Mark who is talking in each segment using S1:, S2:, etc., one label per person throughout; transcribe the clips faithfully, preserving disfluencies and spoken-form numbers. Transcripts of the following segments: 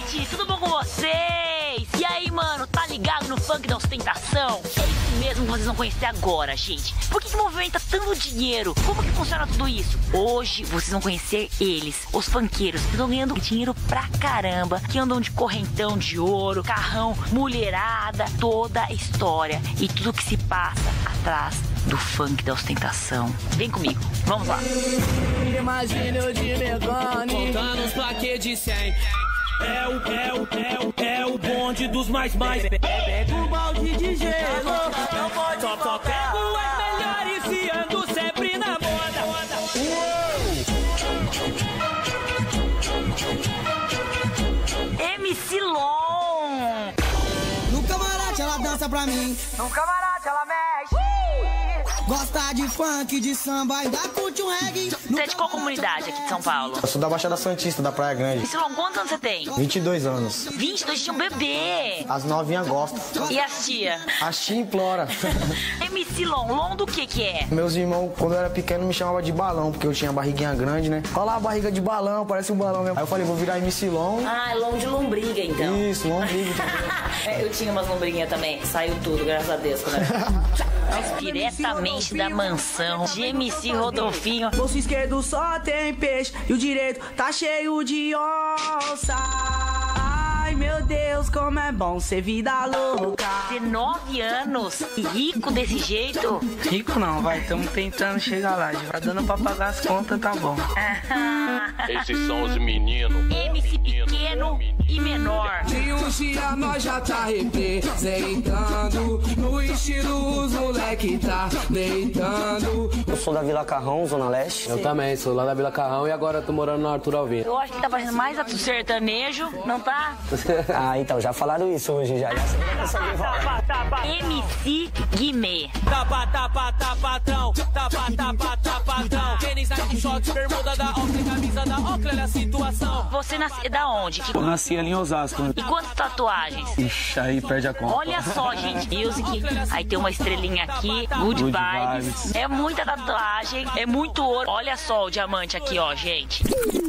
S1: gente, tudo bom com vocês? E aí, mano, tá ligado no funk da ostentação? É isso mesmo que vocês vão conhecer agora, gente. Por que que movimenta tanto dinheiro? Como que funciona tudo isso? Hoje vocês vão conhecer eles, os funkeiros, que estão ganhando dinheiro pra caramba, que andam de correntão de ouro, carrão, mulherada, toda a história e tudo que se passa atrás do funk da ostentação. Vem comigo, vamos lá.
S2: Imagina eu de Megane
S3: contando os plaquês de cem. É o, é o, é o, é o bonde dos mais mais.
S2: Pega o balde de gelo,
S3: não pode só, só pego as melhores e ando sempre na moda.
S1: M C Long.
S2: No camarote ela dança pra mim,
S1: no camarote ela mexe.
S2: Gosta de funk, de samba, ainda curte um reggae.
S1: Você é de qual comunidade aqui de São Paulo?
S4: Eu sou da Baixada Santista, da Praia Grande.
S1: M C Long, quantos anos você tem?
S4: vinte e dois anos.
S1: vinte e dois, tinha um bebê.
S4: As novinhas gostam.
S1: E as tia?
S4: As tia implora.
S1: M C Long, Long do que que é?
S4: Meus irmãos, quando eu era pequeno, me chamavam de balão, porque eu tinha barriguinha grande, né? Olha lá a barriga de balão, parece um balão mesmo. Aí eu falei, vou virar M C Long.
S1: Ah, é Long de lombriga, então.
S4: Isso, lombriga.
S1: É, eu tinha umas lombriguinhas também. Saiu tudo, graças a Deus, né? Mas diretamente da mansão de M C Rodolfinho.
S2: Bolso esquerdo só tem peixe e o direito tá cheio de onça. Ai, meu Deus, como é bom ser vida louca.
S1: dezenove anos e rico desse jeito?
S5: Rico não, vai, estamos tentando chegar lá. Já tá dando pra pagar as contas, tá bom.
S6: Esses são os meninos.
S1: M C pequeno e menor.
S2: De um dia nós já tá representando. No estilo os moleque tá deitando.
S7: Eu sou da Vila Carrão, Zona Leste.
S8: Eu também, sou lá da Vila Carrão e agora tô morando no Arthur Alvim.
S1: Eu acho que tá fazendo mais do sertanejo, não tá?
S7: Ah, então, já falaram isso hoje, já. já
S1: M C Guimê.
S3: Tapa, tapa, tapa, patrão. Tapa, tapa, tapa, patrão. Tênis, Nike, shorts, bermuda da Oakley, camisa da Oakley, olha a situação.
S1: Você nasceu da onde? Que...
S5: Eu nasci ali em Osasco.
S1: E quantas tatuagens?
S5: Ixi, aí perde a conta.
S1: Olha só, gente, music. Aí tem uma estrelinha aqui, good,
S5: Good
S1: vibes.
S5: vibes.
S1: É muita tatuagem, é muito ouro. Olha só o diamante aqui, ó, gente.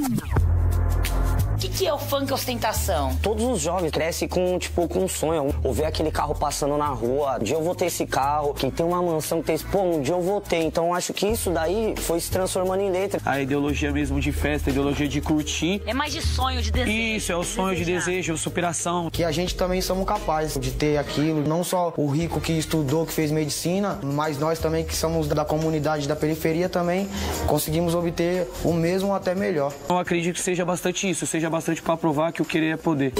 S1: O que, que é o funk ostentação?
S7: Todos os jovens crescem com, tipo, com um sonho. Ou ver aquele carro passando na rua. Um dia eu vou ter esse carro. Quem tem uma mansão que tem esse... Pô, um dia eu vou ter. Então acho que isso daí foi se transformando em letra.
S5: A ideologia mesmo de festa, a ideologia de curtir.
S1: É mais de sonho, de desejo.
S5: Isso, é o sonho de desejo, superação.
S4: Que a gente também somos capazes de ter aquilo. Não só o rico que estudou, que fez medicina, mas nós também que somos da comunidade, da periferia também, conseguimos obter o mesmo ou até melhor.
S5: Eu acredito que seja bastante isso, seja bastante para provar que o querer é poder.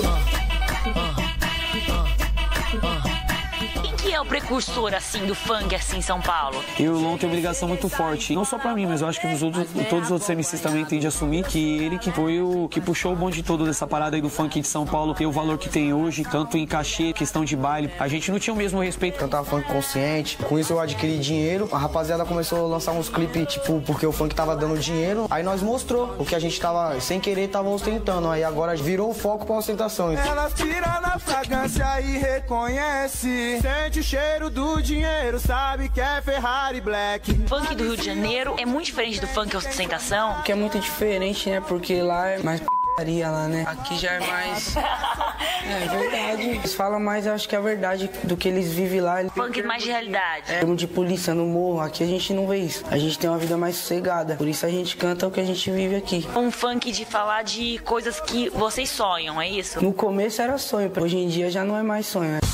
S1: Quem que é o precursor, assim, do funk, assim, em São Paulo?
S5: E o Long tem uma ligação muito forte, não só pra mim, mas eu acho que os outros, todos os outros M Cs também têm de assumir que ele que foi o que puxou o bonde todo dessa parada aí do funk de São Paulo, ter o valor que tem hoje, tanto em cachê, questão de baile. A gente não tinha o mesmo respeito.
S4: Cantava funk consciente, com isso eu adquiri dinheiro, a rapaziada começou a lançar uns clipes, tipo, porque o funk tava dando dinheiro, aí nós mostrou o que a gente tava, sem querer, tava ostentando, aí agora virou o foco pra ostentação.
S9: Elas tiram na fragrância e reconhece, sente o cheiro do dinheiro, sabe que é Ferrari Black.
S1: O funk do Rio de Janeiro é muito diferente do funk ostentação.
S5: Que é muito diferente, né? Porque lá é mais p***aria lá, né? Aqui já é mais... É verdade. Eles falam mais, eu acho que é a verdade do que eles vivem lá.
S1: Funk mais de realidade.
S5: É de polícia no morro, aqui a gente não vê isso. A gente tem uma vida mais sossegada. Por isso a gente canta o que a gente vive aqui.
S1: Um funk de falar de coisas que vocês sonham, é isso?
S5: No começo era sonho, hoje em dia já não é mais sonho, né?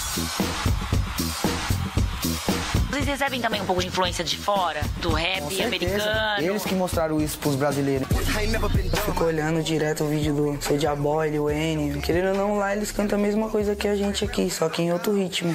S1: Vocês recebem também um pouco de influência de fora? Do rap americano?
S4: Eles que mostraram isso pros brasileiros.
S5: Eu fico olhando direto o vídeo do Soulja Boy, o N. Querendo ou não, lá eles cantam a mesma coisa que a gente aqui, só que em outro ritmo.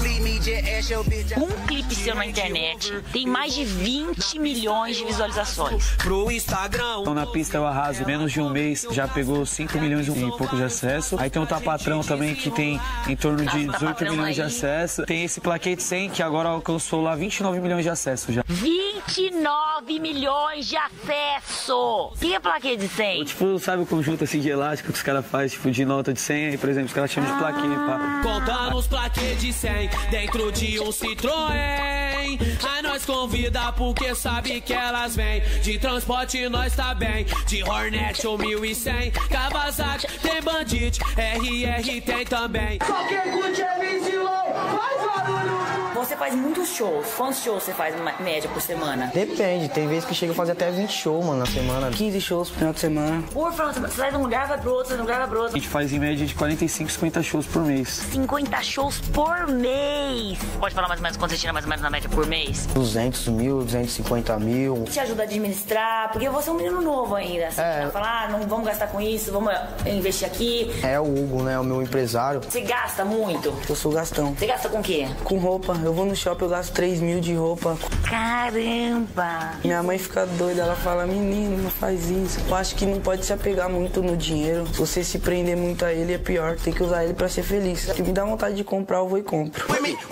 S1: Um clipe seu na internet tem mais de vinte milhões de visualizações.
S3: Pro Instagram.
S5: Então na pista eu arraso, menos de um mês já pegou cinco milhões e pouco de acesso. Aí tem o Tapatrão também que tem em torno de dezoito milhões de acesso. Tem esse Plaquete cem que agora alcançou lá vinte e nove milhões de acesso já.
S1: vinte e nove milhões de acesso! O que é Plaquete cem?
S5: Tipo, sabe o conjunto assim de elástico que os caras fazem, tipo, de nota de cem, aí, por exemplo, os caras chamam de plaquete, pá.
S3: Contando os plaquês de cem dentro de um Citroën. Aí nós convida porque sabe que elas vêm. De transporte nós tá bem. De Hornet ou mil e cem. Kawasaki tem bandite, R R tem também.
S2: Só quem curte é vacilão, faz barulho.
S1: Você faz muitos shows. Quantos shows você faz em média por semana?
S4: Depende, tem vezes que chega a fazer até vinte shows, mano, na semana.
S2: quinze shows por final de semana.
S1: Por final de semana, você sai de um lugar, vai pro outro, sai de um lugar, vai pro outro.
S5: A gente faz em média de quarenta e cinco, cinquenta shows por mês.
S1: cinquenta shows por mês. Pode falar mais ou menos quanto você tira mais ou menos na média por mês?
S4: duzentos mil, duzentos e cinquenta mil.
S1: Te ajuda a administrar, porque você é um menino novo ainda. Você
S4: É.
S1: vai falar, ah, não vamos gastar com isso, vamos investir aqui.
S4: É o Hugo, né, o meu empresário.
S1: Você gasta muito?
S2: Eu sou gastão.
S1: Você gasta com o quê?
S2: Com roupa, eu vou no shopping, eu gasto três mil de roupa.
S1: Caramba!
S2: Minha mãe fica doida, ela fala, menino, não faz isso. Eu acho que não pode se apegar muito no dinheiro. Se você se prender muito a ele, é pior. Tem que usar ele pra ser feliz. Se me dá vontade de comprar, eu vou e compro.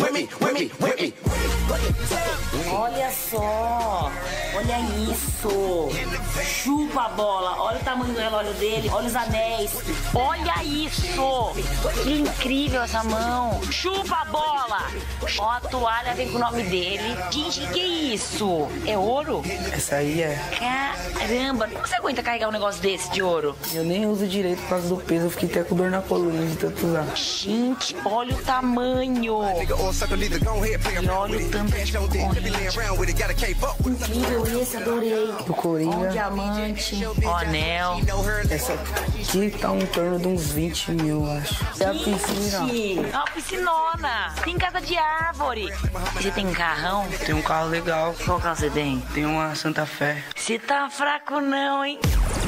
S1: Olha só! Olha isso! Chupa a bola! Olha o tamanho do relógio dele, olha os anéis! Olha isso! Que incrível essa mão! Chupa a bola! Ó, a toalha vem com o nome dele. Gente, que é isso? É ouro?
S2: Essa aí é.
S1: Caramba! Como você aguenta carregar um negócio desse de ouro?
S2: Eu nem uso direito por causa do peso. Eu fiquei até com dor na coluna de tanto usar.
S1: Gente, olha o tamanho! E olha o tanto de corrente. Incrível esse, adorei.
S2: O Coringa.
S1: Ó, um diamante, ó, anel.
S2: Essa aqui tá um torno de uns vinte mil, eu acho. É a piscina.
S1: É uma piscinona. Tem casa de árvore. Você tem um carrão?
S2: Tem um carro legal.
S1: Qual carro você tem?
S2: Tem uma Santa Fé.
S1: Você tá fraco não, hein?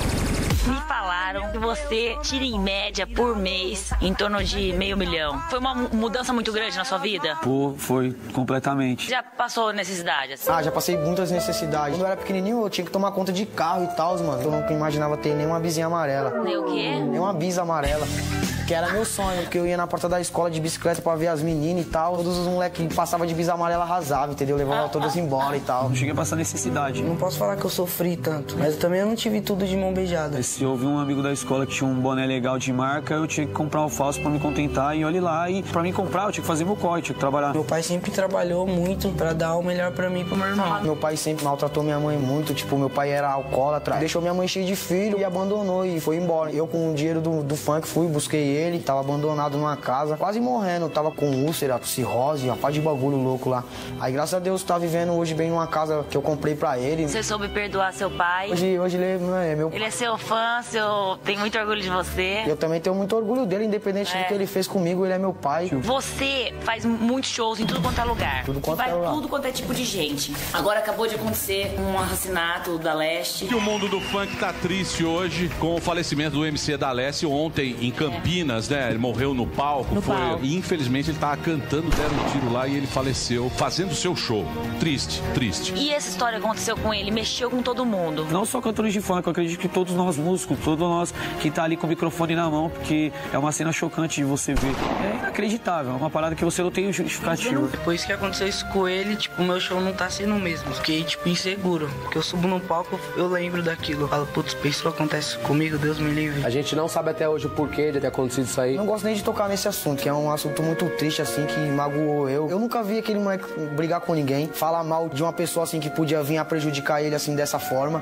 S1: Me falaram que você tira em média por mês em torno de meio milhão. Foi uma mudança muito grande na sua vida?
S5: Pô, foi completamente.
S1: Já passou necessidade? Assim?
S4: Ah, já passei muitas necessidades. Quando eu era pequenininho, eu tinha que tomar conta de carro e tal, mano. Eu nunca imaginava ter nenhuma bizinha amarela.
S1: Nem o quê?
S4: Nenhuma bisa amarela. Que era meu sonho, porque eu ia na porta da escola de bicicleta pra ver as meninas e tal. Todos os moleques que passavam de bisa amarela arrasavam, entendeu? Levavam todas embora e tal.
S5: Não cheguei a passar necessidade.
S2: Não posso falar que eu sofri tanto, mas eu também não tive tudo de mão beijada.
S5: Se houve um amigo da escola que tinha um boné legal de marca, eu tinha que comprar um falso pra me contentar e olhe lá. E pra mim comprar, eu tinha que fazer meu corre, tinha que trabalhar.
S2: Meu pai sempre trabalhou muito pra dar o melhor pra mim e pro meu irmão.
S4: Meu pai sempre maltratou minha mãe muito, tipo, meu pai era alcoólatra, deixou minha mãe cheia de filho e abandonou e foi embora. Eu com o dinheiro do, do funk fui, busquei ele, tava abandonado numa casa, quase morrendo, tava com úlcera, cirrose, uma parte de bagulho louco lá. Aí graças a Deus tá vivendo hoje bem numa casa que eu comprei pra ele.
S1: Você soube perdoar seu pai?
S4: Hoje, hoje ele é meu...
S1: Ele é seu fã, seu... tem muito orgulho de você.
S4: Eu também tenho muito orgulho dele, independente
S1: É.
S4: do que ele fez comigo, ele é meu pai.
S1: Você faz muitos shows em tudo quanto é lugar.
S4: Tudo quanto
S1: vai
S4: é lugar.
S1: tudo quanto é tipo de gente. Agora acabou de acontecer um assassinato da Leste.
S10: E o mundo do funk tá triste hoje com o falecimento do M C da Leste ontem em Campinas, né? Ele morreu no palco.
S1: No
S10: foi...
S1: palco.
S10: E infelizmente ele tava cantando, deram um tiro lá e ele faleceu fazendo o seu show. Triste, triste.
S1: E essa história que aconteceu com ele mexeu com todo mundo.
S5: Não só cantores de funk, eu acredito que todos nós músicos, todos nós que tá ali com o microfone na mão, porque é uma cena chocante de você ver. É inacreditável, é uma parada que você não tem justificativa.
S2: Depois que aconteceu isso com ele, tipo, meu show não tá sendo o mesmo. Fiquei, tipo, inseguro. Porque eu subo no palco, eu lembro daquilo. Eu falo, putz, isso acontece comigo, Deus me livre.
S8: A gente não sabe até hoje o porquê de ter acontecido isso aí.
S4: Não gosto nem de tocar nesse assunto, que é um assunto muito triste, assim, que magoou eu. Eu nunca vi aquele moleque brigar com ninguém, falar mal de uma pessoa, assim, que podia vir a prejudicar ele, assim, dessa forma.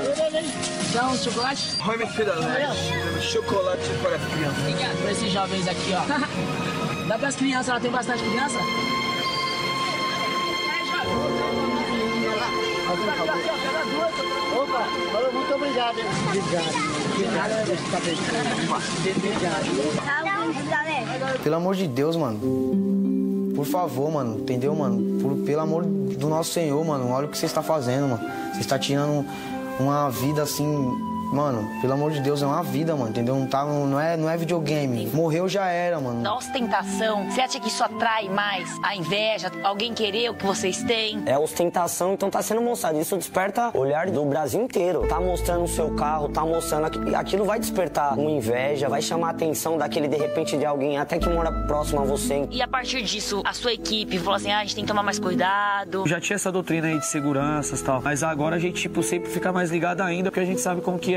S11: Dá um chocolate? Oi, minha filha, chocolate para as crianças. Para esses jovens aqui, ó. Dá para as crianças, ela tem bastante criança? Opa, falou, muito obrigado. Obrigado. Obrigado.
S4: Pelo amor de Deus, mano. Por favor, mano, entendeu, mano? Por, pelo amor do nosso Senhor, mano, olha o que você está fazendo, mano. Você está tirando uma vida assim... Mano, pelo amor de Deus, é uma vida, mano, entendeu? Não, tá, não, é, não é videogame. Morreu, já era, mano.
S1: Da ostentação, você acha que isso atrai mais a inveja, alguém querer o que vocês têm?
S7: É ostentação, então tá sendo mostrado. Isso desperta o olhar do Brasil inteiro. Tá mostrando o seu carro, tá mostrando... Aquilo, aquilo vai despertar uma inveja, vai chamar a atenção daquele, de repente, de alguém até que mora próximo a você.
S1: E a partir disso, a sua equipe falou assim, ah, a gente tem que tomar mais cuidado.
S5: Já tinha essa doutrina aí de seguranças e tal, mas agora a gente, tipo, sempre fica mais ligado ainda, porque a gente sabe como que é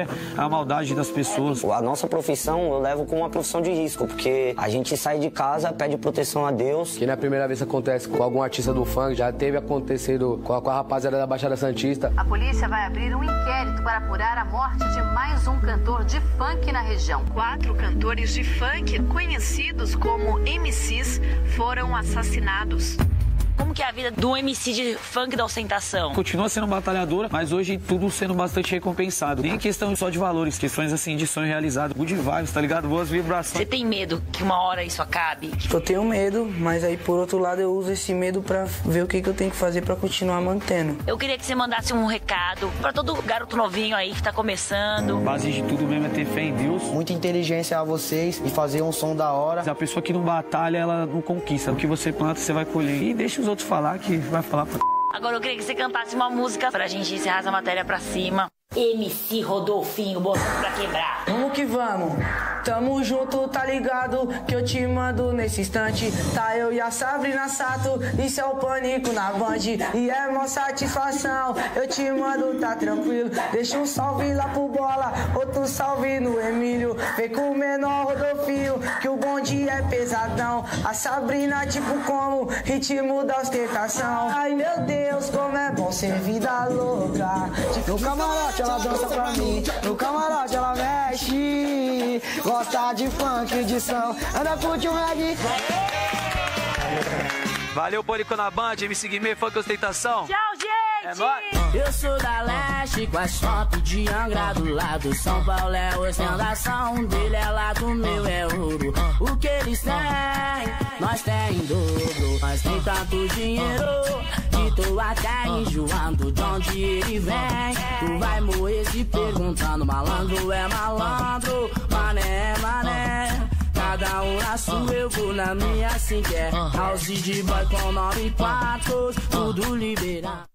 S5: vê a maldade das pessoas.
S7: A nossa profissão eu levo como uma profissão de risco, porque a gente sai de casa, pede proteção a Deus.
S8: Que não é a primeira vez que acontece com algum artista do funk, já teve acontecido com a, com a rapaziada da Baixada Santista.
S12: A polícia vai abrir um inquérito para apurar a morte de mais um cantor de funk na região. Quatro cantores de funk, conhecidos como M Cs, foram assassinados.
S1: Como que é a vida do M C de funk da ostentação?
S5: Continua sendo batalhadora, mas hoje tudo sendo bastante recompensado. Nem questão só de valores, questões assim de sonho realizado. Good vibes, tá ligado? Boas vibrações.
S1: Você tem medo que uma hora isso acabe?
S2: Eu tenho medo, mas aí por outro lado eu uso esse medo pra ver o que, que eu tenho que fazer pra continuar mantendo.
S1: Eu queria que você mandasse um recado pra todo garoto novinho aí que tá começando.
S5: A base de tudo mesmo é ter fé em Deus.
S4: Muita inteligência a vocês e fazer um som da hora.
S5: A pessoa que não batalha, ela não conquista. O que você planta, você vai colher. E deixa os outros falar que vai falar pra...
S1: Agora eu queria que você cantasse uma música pra gente encerrar essa matéria pra cima. M C Rodolfinho, botando pra quebrar.
S2: Vamos que vamos. Tamo junto, tá ligado? Que eu te mando nesse instante. Tá eu e a Sabrina Sato. Isso é o Pânico na Band. E é uma satisfação. Eu te mando, tá tranquilo. Deixa um salve lá pro Bola. Outro salve no Emílio. Vem com o menor Rodolfinho. Que o bonde é pesadão. A Sabrina, tipo como ritmo da ostentação. Ai meu Deus, como é bom ser vida louca.
S4: No camarote ela dança pra mim. No camarote ela mexe. Gosta de funk, de som, anda curte um reggae.
S13: Valeu, Pânico na Band, M C Guimê, funk ostentação.
S1: Tchau, gente!
S13: É nóis!
S11: Eu sou da Leste, com as top de Angra do lado. São Paulo é ostentação, um dele é lá do meu é ouro. O que eles têm, nós tem em dobro. Nós tem tanto dinheiro que tô até enjoando de onde ele vem. Tu vai morrer se perguntando, malandro é malandro, mané é mané. Cada um na sua, eu vou na minha, assim que é. House de boy com nove quatro, tudo liberado.